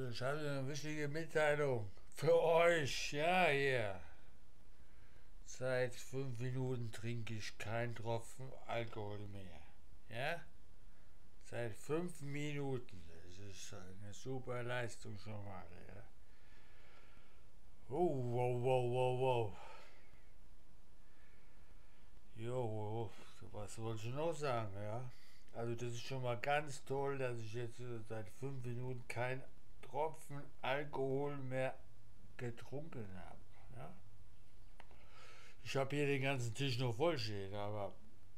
Ich habe eine wichtige Mitteilung für euch. Ja, hier. Seit 5 Minuten trinke ich keinen Tropfen Alkohol mehr. Ja? Seit 5 Minuten. Das ist eine super Leistung schon mal. Ja? Oh, wow, wow, wow, wow. Jo, was wollte ich noch sagen, ja? Also das ist schon mal ganz toll, dass ich jetzt seit 5 Minuten keinen Tropfen Alkohol mehr getrunken habe. Ja? Ich habe hier den ganzen Tisch noch voll stehen, aber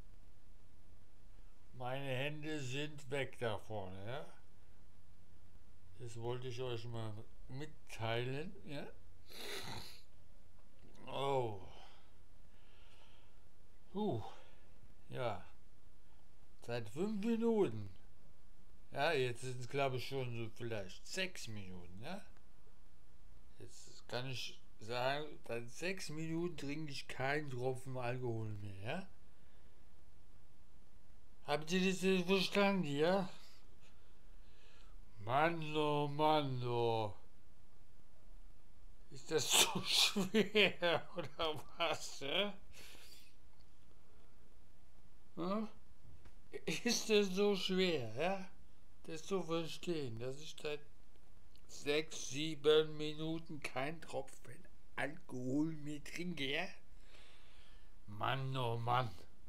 meine Hände sind weg davon. Ja? Das wollte ich euch mal mitteilen. Ja? Oh, ja, seit 5 Minuten. Ja, jetzt sind es glaube ich schon so vielleicht 6 Minuten. Ja? Jetzt kann ich sagen, seit 6 Minuten trinke ich keinen Tropfen Alkohol mehr. Ja? Habt ihr das jetzt verstanden, ja? Mann, oh Mann, oh. Ist das so schwer oder was? Ja? Hm? Ist das so schwer, ja? Das zu verstehen, dass ich seit 6, 7 Minuten kein Tropfen Alkohol mehr trinke, ja? Mann, oh Mann.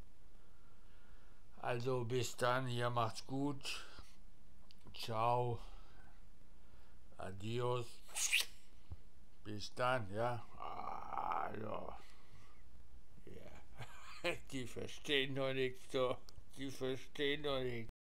Also bis dann, ihr macht's gut. Ciao. Adios. Bis dann, ja. Ja. Ja. Die verstehen doch nichts, so. Die verstehen doch nichts.